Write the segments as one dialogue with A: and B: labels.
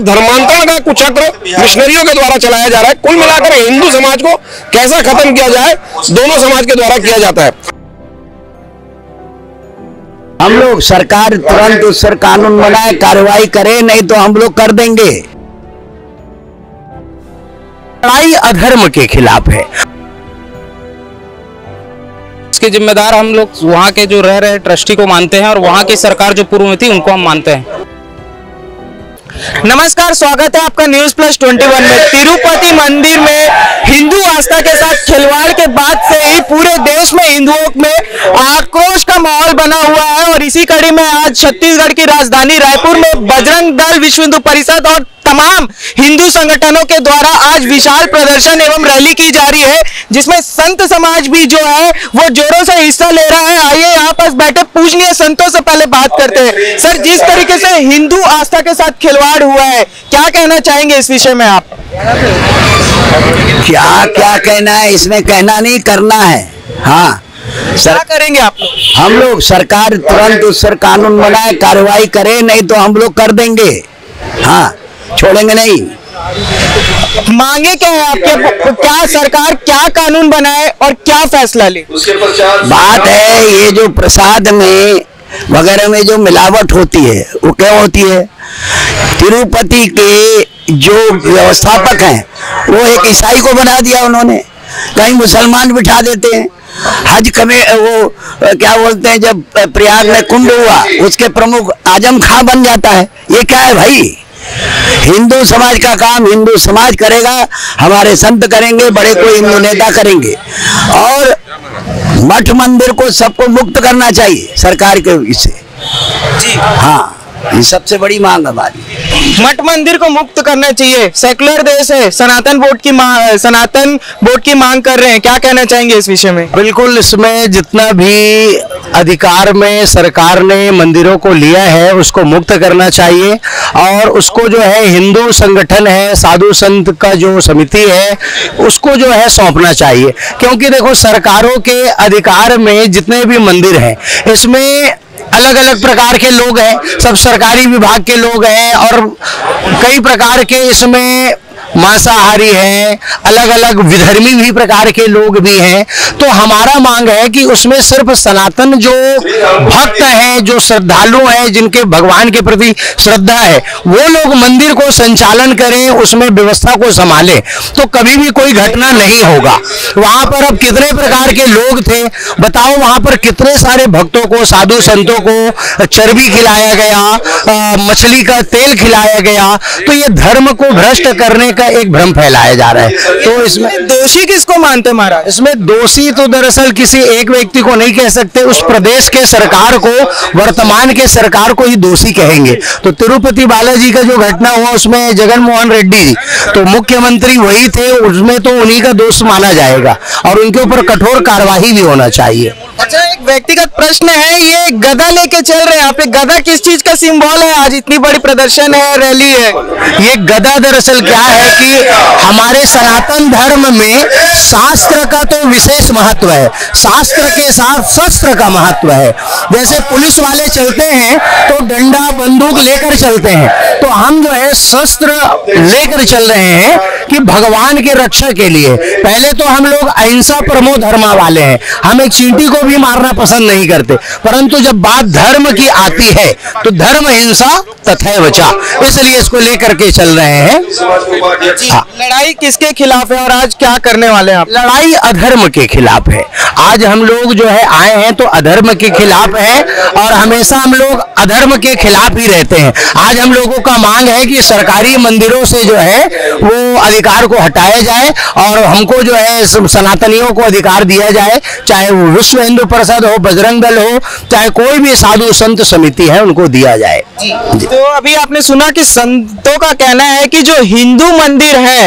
A: धर्मांतरण का कुचक्र मिशनरियों के द्वारा चलाया जा रहा है। कुल मिलाकर हिंदू समाज को कैसा खत्म किया जाए, दोनों समाज के द्वारा किया जाता है।
B: हम लोग सरकार तुरंत उस पर कानून बनाए, कार्रवाई करे, नहीं तो हम लोग कर देंगे।
C: लड़ाई अधर्म के खिलाफ है।
D: इसके जिम्मेदार हम लोग वहाँ के जो रह रहे ट्रस्टी को मानते हैं और वहाँ की सरकार जो पूर्व में थी उनको हम मानते हैं।
C: नमस्कार, स्वागत है आपका न्यूज प्लस 21 में। तिरुपति मंदिर में हिंदू आस्था के साथ खिलवाड़ के बाद से ही पूरे देश में हिंदुओं में आक्रोश का माहौल बना हुआ है और इसी कड़ी में आज छत्तीसगढ़ की राजधानी रायपुर में बजरंग दल, विश्व हिंदू परिषद और तमाम हिंदू संगठनों के द्वारा आज विशाल प्रदर्शन एवं रैली की जा रही है, जिसमें संत समाज भी जो है वो जोरों से हिस्सा ले रहा है। आइए यहाँ पर बैठे पूजनीय संतों से पहले बात करते हैं। सर, जिस तरीके से हिंदू आस्था के साथ खिलवाड़ हुआ है, क्या कहना चाहेंगे इस विषय में आप?
B: क्या क्या कहना है, इसमें कहना नहीं, करना है। हाँ,
C: क्या करेंगे आप लोग?
B: हम लोग सरकार तुरंत उस पर कानून बनाए, कार्रवाई करे, नहीं तो हम लोग कर देंगे। हाँ, छोड़ेंगे नहीं।
C: मांगे क्या है आपके? क्या सरकार क्या कानून बनाए और क्या फैसला ले?
B: बात है ये जो प्रसाद में वगैरह में जो मिलावट होती है वो क्या होती है? तिरुपति के जो व्यवस्थापक हैं वो एक ईसाई को बना दिया उन्होंने, कहीं मुसलमान बिठा देते हैं। हज कमे वो क्या बोलते हैं, जब प्रयाग में कुंभ हुआ उसके प्रमुख आजम खां बन जाता है। ये क्या है भाई? हिंदू समाज का काम हिंदू समाज करेगा, हमारे संत करेंगे, बड़े कोई हिंदू नेता करेंगे। और मठ मंदिर को सबको मुक्त करना चाहिए सरकार के इससे। हाँ, ये सबसे बड़ी मांग हमारी।
C: मठ मंदिर को मुक्त करना चाहिए। सेकुलर देश है, सनातन बोर्ड की मांग कर रहे हैं, क्या कहना चाहेंगे इस विषय में? बिल्कुल, इसमें जितना भी अधिकार में सरकार ने मंदिरों को लिया है उसको मुक्त करना चाहिए और उसको जो है हिंदू संगठन है, साधु संत का जो समिति है उसको जो है सौंपना चाहिए। क्योंकि देखो, सरकारों के अधिकार में जितने भी मंदिर हैं इसमें अलग अलग प्रकार के लोग हैं, सब सरकारी विभाग के लोग हैं और कई प्रकार के इसमें मांसाहारी हैं, अलग अलग विधर्मी भी प्रकार के लोग भी हैं। तो हमारा मांग है कि उसमें सिर्फ सनातन जो भक्त हैं, जो श्रद्धालु हैं, जिनके भगवान के प्रति श्रद्धा है, वो लोग मंदिर को संचालन करें, उसमें व्यवस्था को संभालें, तो कभी भी कोई घटना नहीं होगा। वहां पर अब कितने प्रकार के लोग थे बताओ, वहां पर कितने सारे भक्तों को, साधु संतों को चर्बी खिलाया गया, मछली का तेल खिलाया गया। तो ये धर्म को भ्रष्ट करने का एक भ्रम फैलाया जा रहा है। तो इसमें दोषी किसको मानते महाराज? इसमें दोषी तो दरअसल किसी एक व्यक्ति को नहीं कह सकते, उस प्रदेश के सरकार को, वर्तमान के सरकार को ही दोषी कहेंगे। तो तिरुपति बालाजी का जो घटना हुआ उसमें जगन मोहन रेड्डी जी तो मुख्यमंत्री वही थे, उसमें तो उन्हीं का दोष माना जाएगा और उनके ऊपर कठोर कार्यवाही भी होना चाहिए। अच्छा, एक व्यक्तिगत प्रश्न है, ये गदा लेके चल रहे हैं आप, गदा किस चीज का सिंबल है? आज इतनी बड़ी प्रदर्शन है, रैली है। ये गदा दरअसल क्या है कि हमारे सनातन धर्म में शास्त्र का तो विशेष महत्व है, शास्त्र के साथ शस्त्र का महत्व है। जैसे पुलिस वाले चलते हैं तो डंडा बंदूक लेकर चलते हैं, तो हम जो है शस्त्र लेकर चल रहे हैं कि भगवान के रक्षा के लिए। पहले तो हम लोग अहिंसा परमो धर्मा वाले हैं, हम एक चींटी को भी मारना पसंद नहीं करते, परंतु जब बात धर्म की आती है तो धर्म हिंसा तथैव चा, इसलिए इसको लेकर के चल रहे हैं। हाँ। लड़ाई किसके खिलाफ है और आज क्या करने वाले हैं आप?
D: लड़ाई अधर्म के खिलाफ है। आज हम लोग जो है आए हैं तो अधर्म के खिलाफ है और हमेशा हम लोग अधर्म के खिलाफ ही रहते हैं। आज हम लोगों का मांग है कि सरकारी मंदिरों से जो है वो अधिकार को हटाया जाए और हमको जो है सनातनियों को अधिकार दिया जाए, चाहे वो विश्व हिंदू परिषद हो, बजरंग दल हो, चाहे कोई भी साधु संत समिति है, उनको दिया जाए।
C: जी। तो अभी आपने सुना कि संतों का कहना है कि जो हिंदू मंदिर है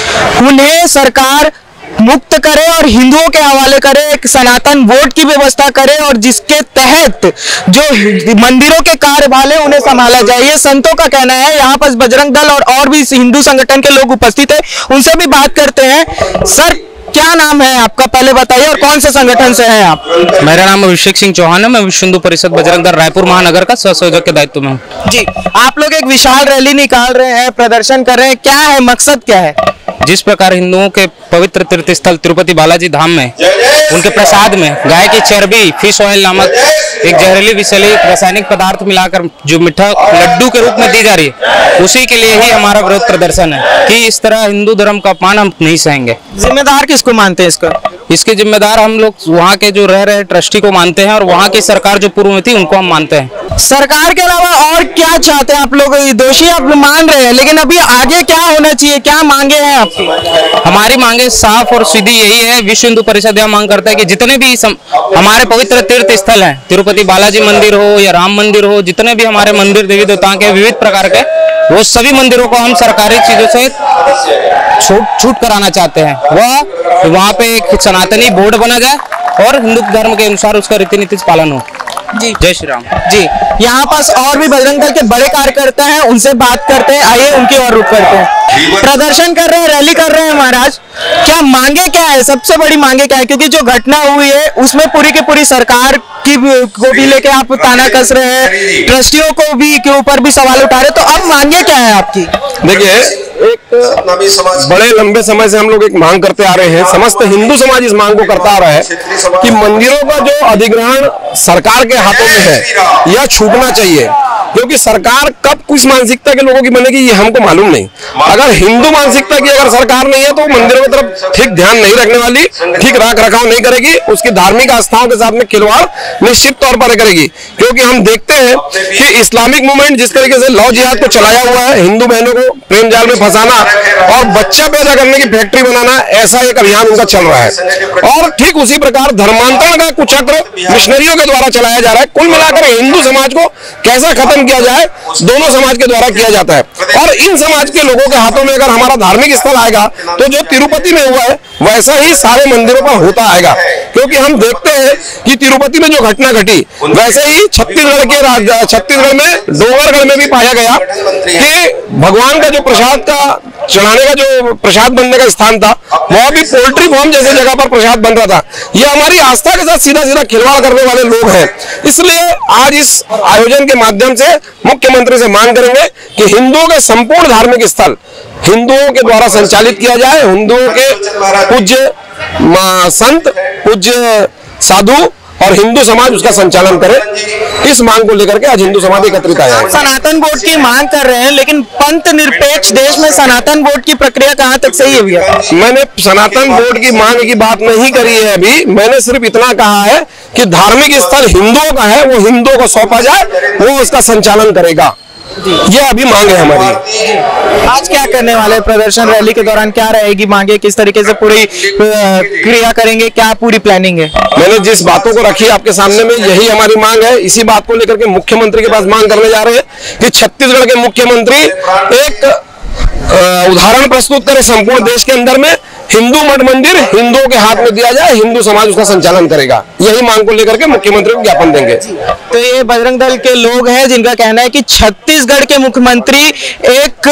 C: उन्हें सरकार मुक्त करे और हिंदुओं के हवाले करे, एक सनातन बोर्ड की व्यवस्था करे और जिसके तहत जो मंदिरों के कार्यभार है उन्हें संभाला जाए, ये संतों का कहना है। यहाँ पर बजरंग दल और भी हिंदू संगठन के लोग उपस्थित है, उनसे भी बात करते हैं। सर, क्या नाम है आपका, पहले बताइए, और कौन से संगठन से हैं आप?
E: मेरा नाम अभिषेक सिंह चौहान है। मैं विश्व हिंदू परिषद बजरंग दल रायपुर महानगर का सह संयोजक के दायित्व में हूँ।
C: जी, आप लोग एक विशाल रैली निकाल रहे हैं, प्रदर्शन कर रहे हैं, क्या है मकसद, क्या है?
E: जिस प्रकार हिंदुओं के पवित्र तीर्थ स्थल तिरुपति बालाजी धाम में उनके प्रसाद में गाय की चर्बी फिश ऑयल नामक एक जहरीली विषैली रासायनिक पदार्थ मिलाकर जो मीठा लड्डू के रूप में दी जा रही है, उसी के लिए ही हमारा विरोध प्रदर्शन है कि इस तरह हिंदू धर्म का अपमान हम नहीं सहेंगे।
C: जिम्मेदार किसको मानते हैं इसका?
E: इसके जिम्मेदार हम लोग वहाँ के जो रह रहे ट्रस्टी को मानते हैं और वहाँ की सरकार जो पूर्व में थी उनको हम मानते हैं।
C: सरकार के अलावा और क्या चाहते हैं आप लोग? दोषी आप मान रहे हैं, लेकिन अभी आगे क्या होना चाहिए, क्या मांगे हैं आपकी?
E: हमारी मांगे साफ और सीधी यही है। विश्व हिंदू परिषद यह मांग करता है कि जितने भी हमारे पवित्र तीर्थ स्थल हैं, तिरुपति बालाजी मंदिर हो या राम मंदिर हो, जितने भी हमारे मंदिर देवी देवताओं के विविध प्रकार के, वो सभी मंदिरों को हम सरकारी चीजों से छूट कराना चाहते हैं। वह वहाँ पे एक सनातनी बोर्ड बना जाए और हिंदू धर्म के अनुसार उसका रीति नीति पालन हो।
C: जी,
E: जय श्री राम।
C: जी, यहाँ पास और भी बजरंग दल के बड़े कार्यकर्ता हैं, उनसे बात करते हैं, आइए उनकी ओर रुख करते हैं। प्रदर्शन कर रहे हैं, रैली कर रहे हैं महाराज, क्या मांगे क्या है, सबसे बड़ी मांगे क्या है? क्योंकि जो घटना हुई है उसमें पूरी की पूरी सरकार को भी लेके आप ताना कस रहे हैं, ट्रस्टियों को भी के ऊपर भी सवाल उठा रहे हैं, तो अब मांगे क्या है आपकी?
A: देखिए, एक बड़े लंबे समय से हम लोग एक मांग करते आ रहे हैं, समस्त हिंदू समाज इस मांग को करता आ रहा है कि मंदिरों का जो अधिग्रहण सरकार के हाथों में है यह छूटना चाहिए, क्योंकि सरकार कब किस मानसिकता के लोगों की बनेगी ये हमको मालूम नहीं। अगर हिंदू मानसिकता की अगर सरकार नहीं है तो मंदिरों की तरफ ठीक ध्यान नहीं रखने वाली, ठीक रख रखाव नहीं करेगी, उसकी धार्मिक आस्थाओं के साथ में खिलवाड़ निश्चित तौर पर करेगी। क्योंकि हम देखते हैं कि इस्लामिक मूवमेंट जिस तरीके से लव जिहाद को चलाया हुआ है, हिंदू बहनों को प्रेम जाल में फंसाना और बच्चा पैदा करने की फैक्ट्री बनाना, ऐसा एक अभियान उनका चल रहा है। और ठीक उसी प्रकार धर्मांतरण का कुचक्र मिशनरियों के द्वारा चलाया जा रहा है। कुल मिलाकर हिंदू समाज को कैसा खत्म किया जाए, दोनों समाज के द्वारा किया जाता है। और इन समाज के लोगों के हाथों में अगर हमारा धार्मिक स्थल आएगा तो जो तिरुपति में हुआ है वैसा ही सारे मंदिरों पर होता आएगा। क्योंकि हम देखते हैं कि तिरुपति में जो घटना घटी वैसे ही छत्तीसगढ़ में डोंगरगढ़ में भी पाया गया कि भगवान का जो प्रसाद का चढ़ाने का जो प्रसाद बनने का स्थान था वह भी पोल्ट्री फार्म जैसे जगह पर प्रसाद बन रहा था। यह हमारी आस्था के साथ सीधा सीधा खिलवाड़ करने वाले लोग हैं। इसलिए आज इस आयोजन के माध्यम से मुख्यमंत्री से मांग करेंगे कि हिंदुओं के संपूर्ण धार्मिक स्थल हिंदुओं के द्वारा संचालित किया जाए, हिंदुओं के पूज्य संत, पूज्य साधु और हिंदू समाज उसका संचालन करे। इस मांग को लेकर के आज हिंदू समाज एकत्रित आया है।
C: सनातन बोर्ड की मांग कर रहे हैं, लेकिन पंथ निरपेक्ष देश में सनातन बोर्ड की प्रक्रिया कहां तक सही है भैया?
A: मैंने सनातन बोर्ड की मांग की बात नहीं करी है अभी, मैंने सिर्फ इतना कहा है कि धार्मिक स्थल हिंदुओं का है, वो हिंदुओं को सौंपा जाए, वो उसका संचालन करेगा। ये अभी मांग है हमारी।
C: आज क्या करने वाले प्रदर्शन रैली के दौरान, क्या रहेगी मांगे, किस तरीके से पूरी क्रिया करेंगे, क्या पूरी प्लानिंग है?
A: मैंने जिस बातों को रखी आपके सामने में यही हमारी मांग है। इसी बात को लेकर के मुख्यमंत्री के पास मांग करने जा रहे हैं कि छत्तीसगढ़ के मुख्यमंत्री एक उदाहरण प्रस्तुत करें संपूर्ण देश के अंदर में, हिंदू मठ मंदिर हिंदुओं के हाथ में दिया जाए, हिंदू समाज उसका संचालन करेगा। यही मांग को लेकर के मुख्यमंत्री को ज्ञापन देंगे।
C: तो ये बजरंग दल के लोग हैं जिनका कहना है कि छत्तीसगढ़ के मुख्यमंत्री एक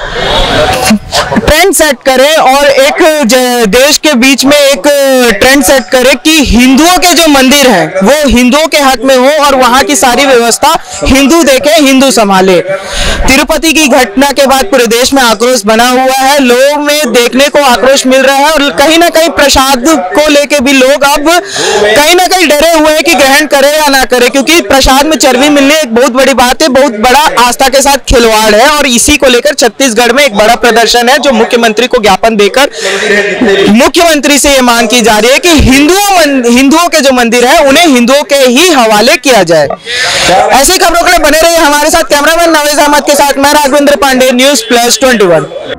C: ट्रेंड सेट करे और एक देश के बीच में एक ट्रेंड सेट करे कि हिंदुओं के जो मंदिर हैं वो हिंदुओं के हक में हो और वहां की सारी व्यवस्था हिंदू देखे, हिंदू संभाले। तिरुपति की घटना के बाद पूरे देश में आक्रोश बना हुआ है, लोगों में देखने को आक्रोश मिल रहा है और कहीं ना कहीं प्रसाद को लेके भी लोग अब कहीं ना कहीं डरे हुए हैं कि ग्रहण करे या ना करे, क्योंकि प्रसाद में चर्बी मिलने एक बहुत बड़ी बात है, बहुत बड़ा आस्था के साथ खिलवाड़ है। और इसी को लेकर छत्तीसगढ़ में एक बड़ा प्रदर्शन है जो मुख्यमंत्री को ज्ञापन देकर मुख्यमंत्री से ये मांग की जा रही है कि हिंदुओं के जो मंदिर है उन्हें हिंदुओं के ही हवाले किया जाए। ऐसी खबरों के लिए बने रहिए हमारे साथ। कैमरामैन नवेज अहमद के साथ मैं राघवेंद्र पांडे, न्यूज़ प्लस 21।